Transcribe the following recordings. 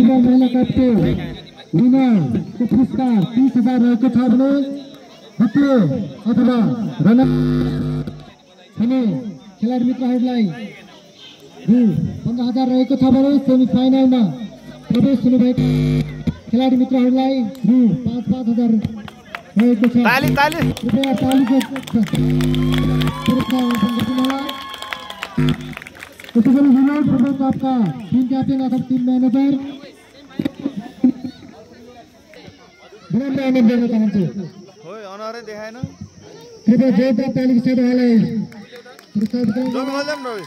Football महिला कपको विनरको पुरस्कार 30,000 रहेको छ भने द्वितीय अथवा रनर हुने खेलाडी मित्रहरूलाई रु 15,000 रहेको छ भने सेमिफाइनलमा प्रवेश हुनुभएका खेलाडी मित्रहरूलाई रु 5,000 रहेको छ। कृपया तालीको पुरस्कार दिनुहोला। त्यसैगरी विनर फुटबल कपका टिम क्याप्टेन अथवा टिम म्यानेजर विनम्र अनुरोध गर्न चाहन्छु। कृपया जोरदार तालीको साथ उहाँलाई पुरस्कार दिनुहोला।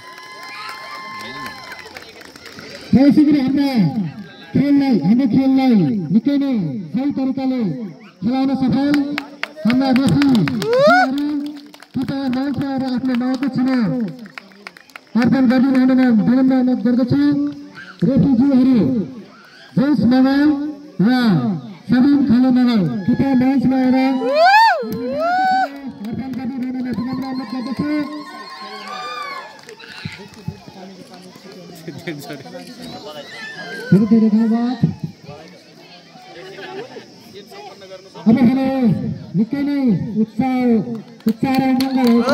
त्यसैगरी हाम्रो खेललाई निकै नै सही तरिकाले खेलाउन सफल हाम्रा रेफ्रीहरू कृपया मञ्चमा आएर आफ्नो नाउँको चिनो अर्पण गरिरहनुमा विनम्र अनुरोध गर्दछु। रेफ्रीज्यूहरू जोस मगर र सबिन खाले मगर कृपया मञ्चमा आएर अर्पण गरिरहनुमा विनम्र अनुरोध गर्दछु। धेरै धन्यवाद। अब भने निकै नै उत्साह र उमङ्ग भएको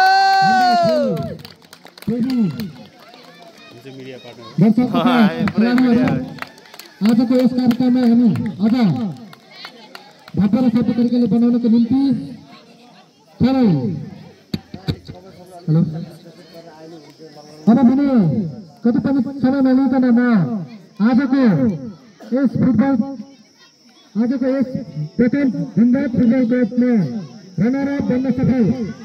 आजको यस कार्यक्रममा हामी अझ भव्य र सभ्य तरिकाले बनाउनको निम्ति थोरै अब भने कति पनि समय नलिकन म आजको यस प्रथम ढुङ्गा फुटबल कपमा रनरअप बन्न सफल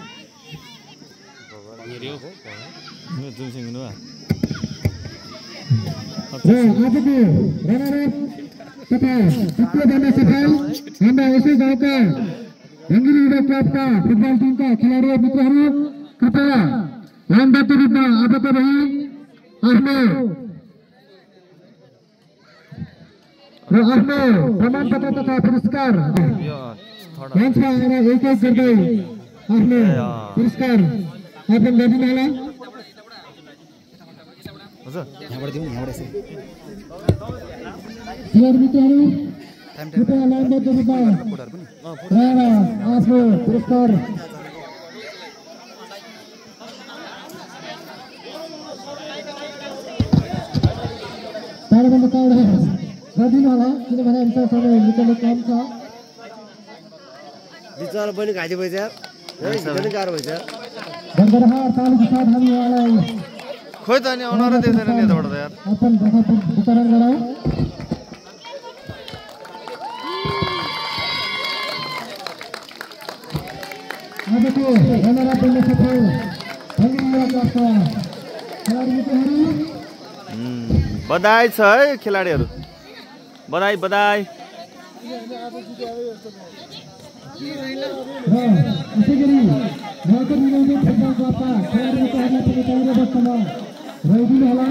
र आजको रनरअप तथा द्वितीय बन्न सफल हाम्रा यसै गाउँका ढङ्गिरी युवा क्लबका फुटबल टिमका खेलाडी मित्रहरू कृपया लाइनबद्ध रूपमा आबद्ध रही आफ्नो प्रमाणपत्र तथा पुरस्कार मञ्चमा आएर एक गर्दै आफ्नो पुरस्कार अर्पण गरिदिनुहोला। खेलाडी मित्रहरू कृपया लाइनबद्ध रूपमा रहेर आफ्नो पुरस्कार कार्यक्रममा गरिदिनु होला किनभने हामीसँग समय निकै कम छ। बिचरा पनि घाँटी भइछ यार एकदमै गाह्रो भइछ। धन्यवाद तालीको साथ हामी उहाँलाई खोइ त नि अनरा देख्दैन नि यताबाट त यार अपन वितरण गराउँ। आजको रनरअप बन्न सफल ढङ्गिरी युवा क्लबका खेलाडी मित्रहरू बधाई छ है खेलाडीहरू बधाई बधाई। त्यसैगरी नौकर युनाइटेड फुटबल क्लबका खेलाडी मित्रहरूलाई पनि तयारी अवस्थामा रहिदिनु होला।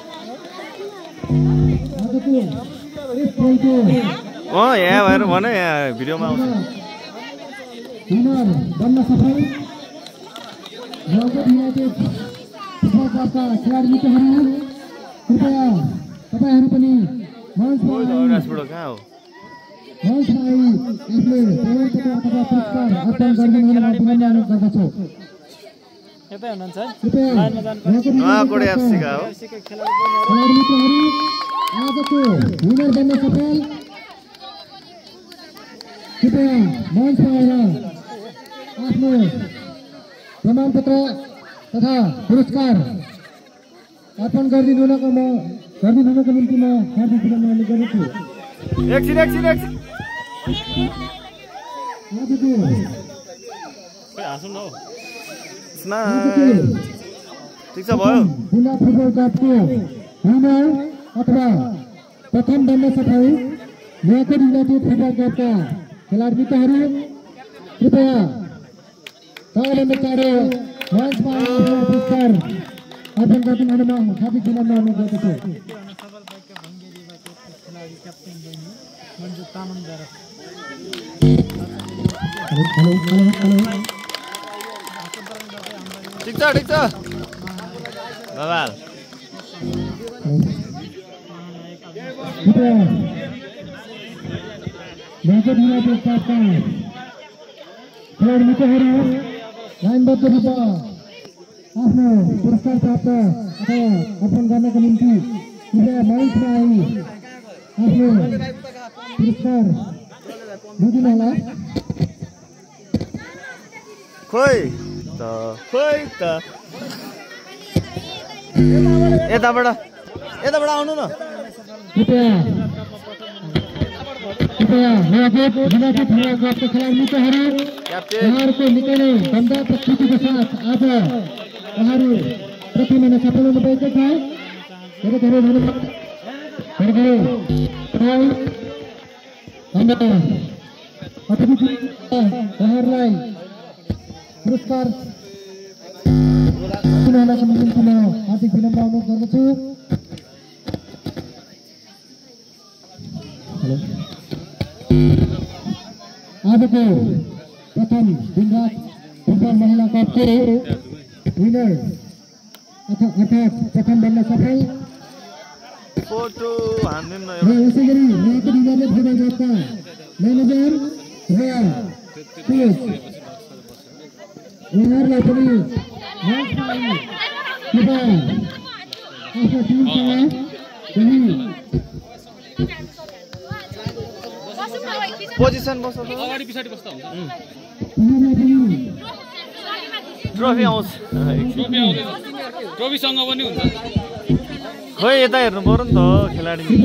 आजको यस खेलको यहाँ भएर भने यहाँ भिडियोमा आउँछ विनर बन्न सफल नौकर युनाइटेड फुटबल क्लबका खेलाडी मित्रहरू कृपया तपाईहरू पनि मञ्चमा आफूले प्रमाणपत्र अथवा पुरस्कार अर्पण गरिदिनु हुन विनम्र अनुरोध गर्दछु। खेलाडी मित्रहरू आजको विनर बन्न सफल कृपया मञ्चमा आएर आफ्नो प्रमाणपत्र तथा पुरस्कार अर्पण गरिदिनुको निम्ति म हार्दिक विनम्र अनुरोध गर्दछु। ठिक छ भयो। जिल्ला फुटबल कपको विनर अथवा प्रथम बन्न सफल नौकर युनाइटेड फुटबल क्लबका खेलाडी मित्रहरू कृपया सबैभन्दा चाँडो मञ्चमा पुरस्कार अर्पण गरिदिनु हुन म हार्दिक विनम्र अनुरोध गर्दछु। ठिक छ बाबा कृपया United Pratap खेलाडी मित्रहरू लाइनबद्ध रूपमा आफ्नो पुरस्कार प्राप्त अथवा अर्पण गर्नको निम्ति कृपया मञ्चमा आई आफ्नो पुरस्कार दिनुहोला। खोइ त यताबाट आउनु न। कृपया नगद जिल्लाको खेलाडीको मित्रहरू उहाँहरूको निकै नै दमदार प्रस्तुतिको साथ आज उहाँहरू प्रथम हुन सफल हुनुभएको छ। धेरै धेरै धन्यवाद। हाम्रा अतिथि उहाँहरूलाई पुरस्कार दिनका निम्ति म हार्दिक विनम्र अनुरोध गर्दछु। आजको प्रथम दिनरात फुटबल महिला कपको विनर अर्थात् प्रथम बन्न सफल फोटो हान्दिम न। यसै गरी नयाँ दिनले फुटबल क्लबका म्यानेजर र कोच उहाँहरूलाई पनि कृपया आफ्नो टिमसँग पनि पोजिसन बस्छ अगाडि पछाडि बस्दा हुन्छ। ट्रफी आउँछ। ट्रफीसँग पनि हुन्छ। खोइ यता हेर्नु पर्यो नि त खेलाडी मित्र।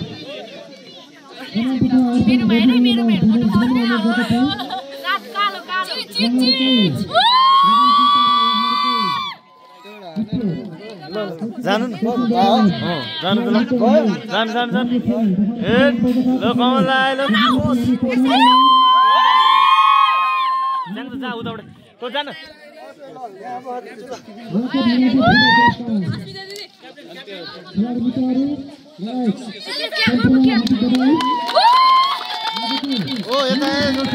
जानु न जानु त ल जानु ए ल कमल आयो ल जानु त जा उताबाट त जान। ओ यता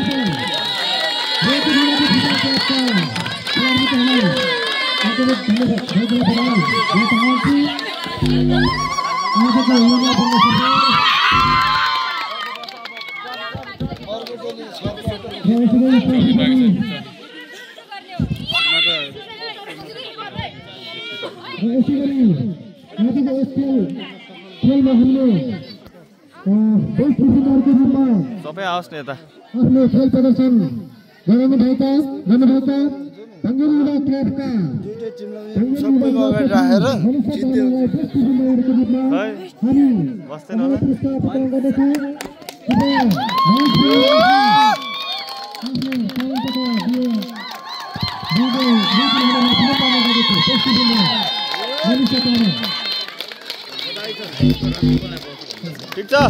सबै आओस् न यता। आफ्नो खेल प्रदर्शन गर्नुभएका क्लबका सबैको अगाडि राखेर जित्यो। बस्दैन होला। ठिक छ।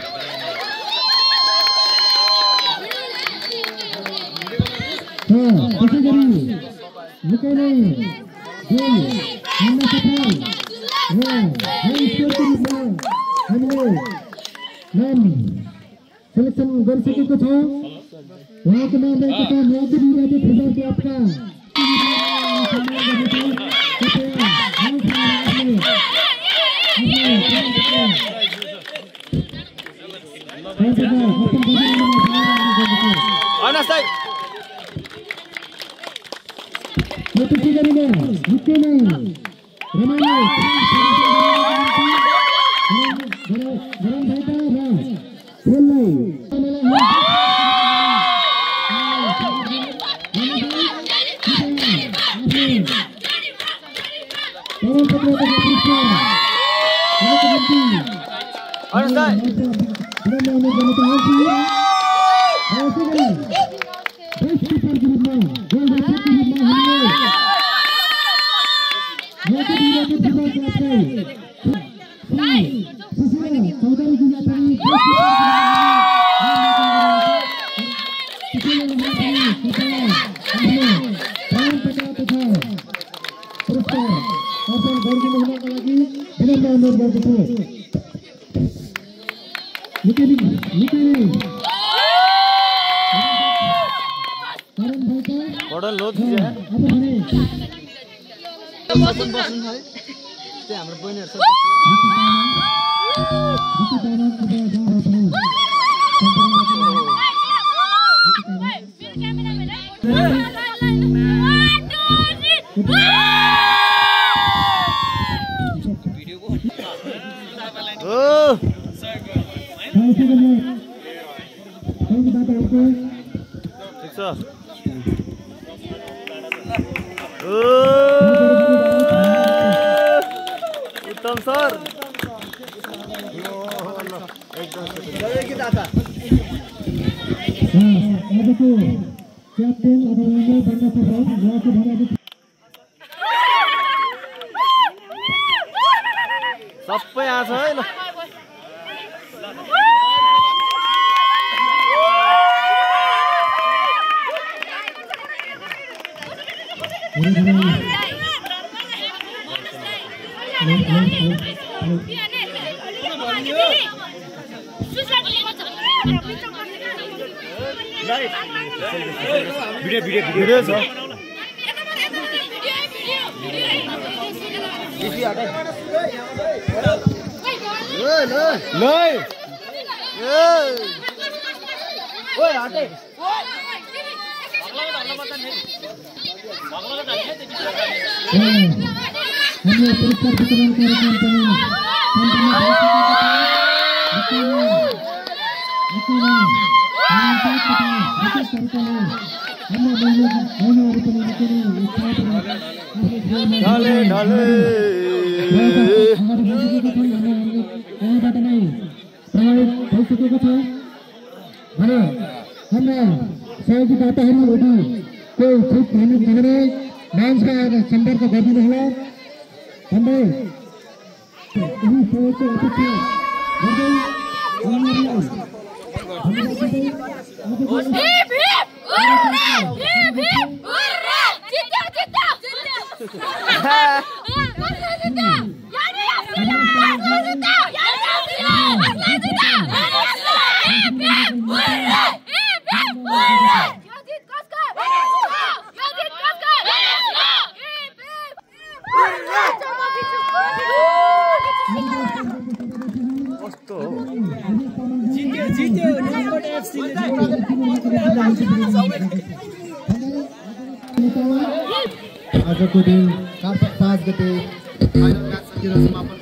सेलेक्सन गरिसकेको छ। उहाँको नाम रहेको छ न्यायाधीश फुटबल क्लबका बड़ा लोड है बस्नु है त्यो हाम्रो बहिनीहरु उत्तम सर सबै आछ है ल भिडियो छ पुरस्कार वितरण सम्पर्क गरिदिनुहोला भन्दै यही सहयोगको अतिथि आजको दिन 5 गते फाइनल म्याच सकिएर समापन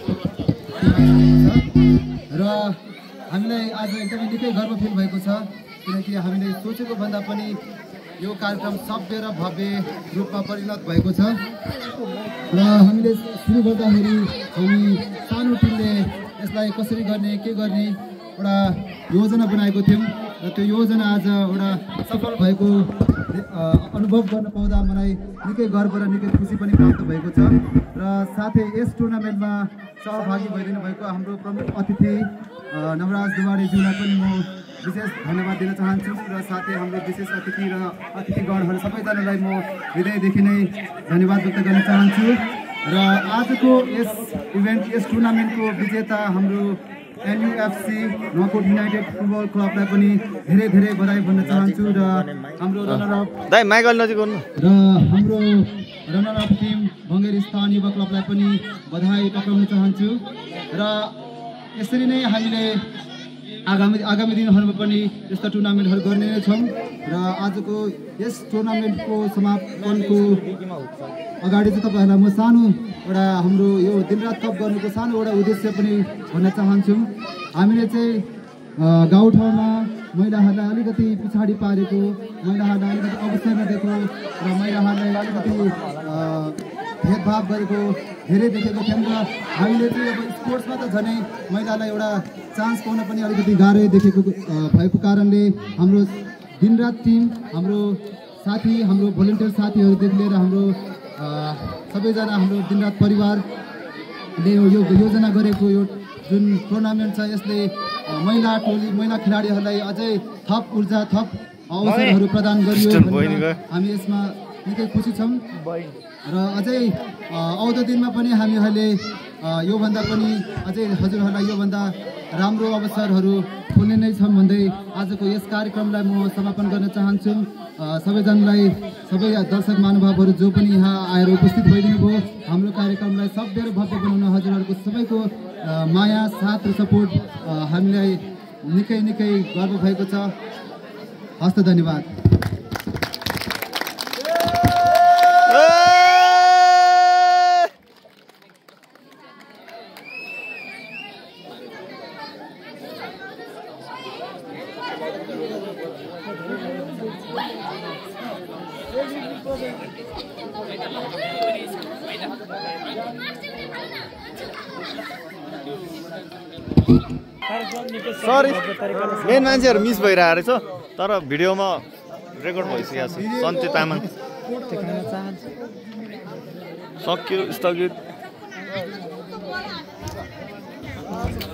र हामीलाई आज एकदमै निकै गर्व फिल भएको छ किनकि हामीले सोचेको भन्दा पनि यो कार्यक्रम सभ्य र भव्य रूपमा परिणत भएको छ र हामीले सुरु गर्दाखेरि हामी सानो टिमले यसलाई कसरी गर्ने के गर्ने एउटा योजना बनाएको थियौँ र त्यो योजना आज एउटा सफल भएको अनुभव गर्न पाउँदा मलाई निकै गर्व र निकै खुसी पनि प्राप्त भएको छ र साथै यस टुर्नामेन्टमा सहभागी भइदिनु भएको हाम्रो प्रमुख अतिथि नवराज दुवाडेज्यूलाई पनि म विशेष धन्यवाद दिन चाहन्छु र साथै हाम्रो विशेष अतिथि र अतिथिगणहरू सबैजनालाई म हृदयदेखि नै धन्यवाद व्यक्त गर्न चाहन्छु र आजको यस इभेन्ट यस टुर्नामेन्टको विजेता हाम्रो एनयुएफसी नकोट युनाइटेड फुटबल क्लबलाई पनि धेरै धेरै बधाई भन्न चाहन्छु र हाम्रो रनर अप टिम बङ्गेर स्थान युवा क्लबलाई पनि बधाई पक्राउन चाहन्छु र यसरी नै हामीले आगामी दिनहरूमा पनि यस्ता टुर्नामेन्टहरू गर्ने नै छौँ र आजको यस टुर्नामेन्टको समापनको अगाडि चाहिँ तपाईँहरूलाई म सानो एउटा हाम्रो यो दिनरात कप गर्नुको सानो एउटा उद्देश्य पनि भन्न चाहन्छु हामीले चाहिँ गाउँठाउँमा महिलाहरूलाई अलिकति पछाडि पारेको महिलाहरूलाई अलिकति अवसर नदिएको र महिलाहरूलाई अलिकति भेदभाव गरेको धेरै देखेको थियौँ र हामीले चाहिँ अब स्पोर्ट्समा त झनै महिलालाई एउटा चान्स पाउन पनि अलिकति गाह्रै देखेको भएको कारणले हाम्रो दिनरात टिम हाम्रो साथी हाम्रो भोलिन्टियर साथीहरूदेखि लिएर हाम्रो सबैजना हाम्रो दिनरात परिवारले यो योजना गरेको यो जुन टुर्नामेन्ट छ यसले महिला टोली महिला खेलाडीहरूलाई अझै थप ऊर्जा थप अवसरहरू प्रदान गरियो हामी यसमा निकै खुसी छौँ र अझै आउँदो दिनमा पनि हामीहरूले योभन्दा पनि अझै हजुरहरूलाई योभन्दा राम्रो अवसरहरू खुल्ने नै छन् भन्दै आजको यस कार्यक्रमलाई म समापन गर्न चाहन्छु सबैजनालाई सबै दर्शक महानुभावहरू जो पनि यहाँ आएर उपस्थित भइदिनु भयो हाम्रो कार्यक्रमलाई सभ्य र भव्य बनाउन हजुरहरूको सबैको माया साथ र सपोर्ट हामीलाई निकै निकै गर्व भएको छ। हस्त धन्यवाद। सरी मेन मान्छेहरू मिस भइरहेको रहेछ तर भिडियोमा रेकर्ड भइसकेको छ। सन्ते तामाङ सक्यो स्थगित।